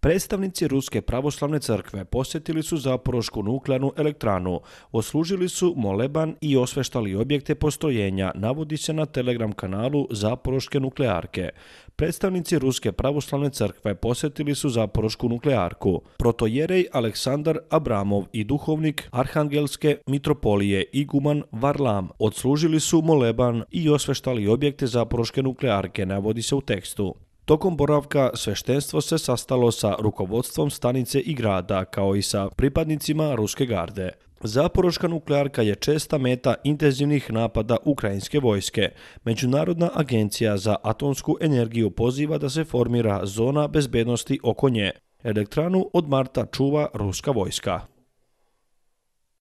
Predstavnici Ruske pravoslavne crkve posjetili su Zaporošku nuklearnu elektranu, odslužili su moleban i osveštali objekte postrojenja, navodi se na Telegram kanalu Zaporoške nuklearke. Predstavnici Ruske pravoslavne crkve posjetili su Zaporošku nuklearku. Protojerej Aleksandar Abramov i duhovnik Arhangelske mitropolije iguman Varlam odslužili su moleban i osveštali objekte Zaporoške nuklearke, navodi se u tekstu. Tokom boravka sveštenstvo se sastalo sa rukovodstvom stanice i grada, kao i sa pripadnicima Ruske garde. Zaporoška nuklearka je česta meta intenzivnih napada ukrajinske vojske. Međunarodna agencija za atomsku energiju poziva da se formira zona bezbednosti oko nje. Elektranu od marta čuva ruska vojska.